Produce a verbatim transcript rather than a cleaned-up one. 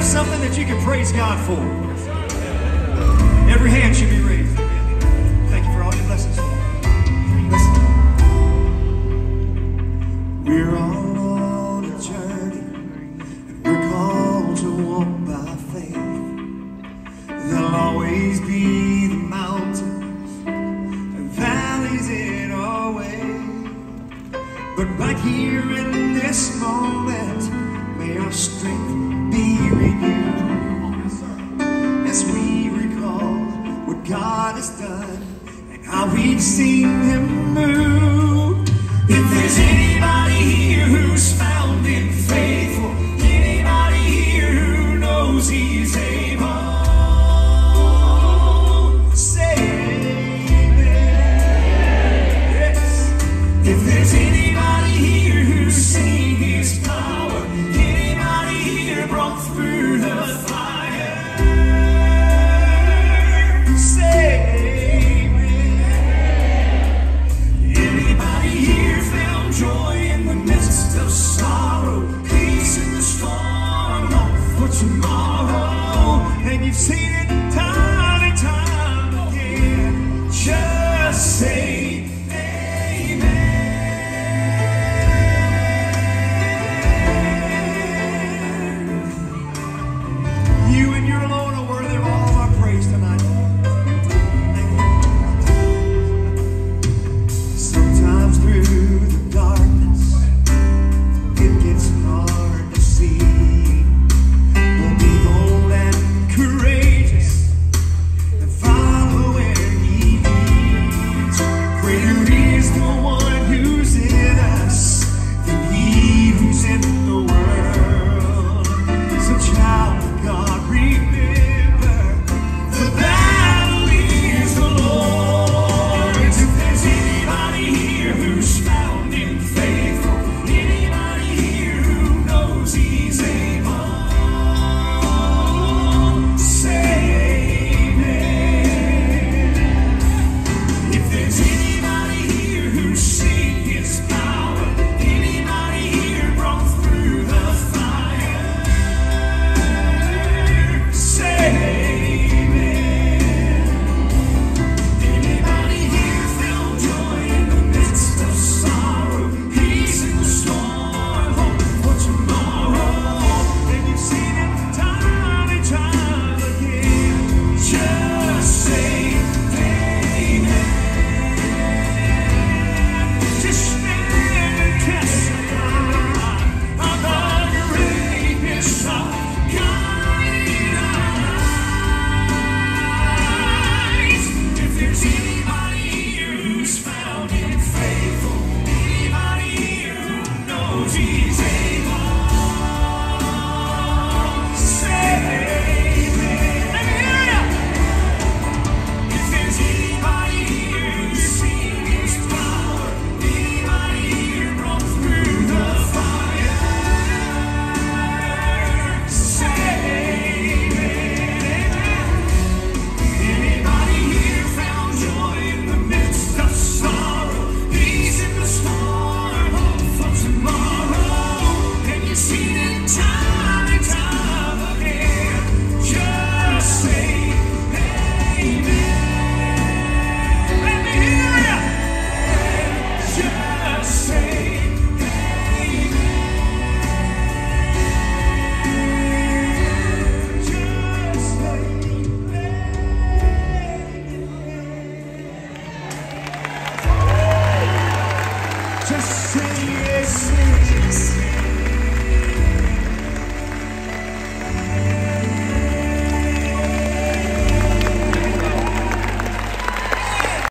something that you can praise God for? Every hand should be raised. Thank you for all your blessings. Listen. We're all on a journey, and we're called to walk by faith. There'll always be the mountains and valleys in our way. But right here in this moment, may our strength be renewed as we recall what God has done and how we've seen Him move. If there's anybody here who's found Him faithful, anybody here who knows He's able, say amen. Yes. If there's anybody here who's seen His power, anybody here brought through the fire, say amen. Anybody here found joy in the midst of sorrow, peace in the storm, hope for tomorrow, and you've seen it time and time again, just say just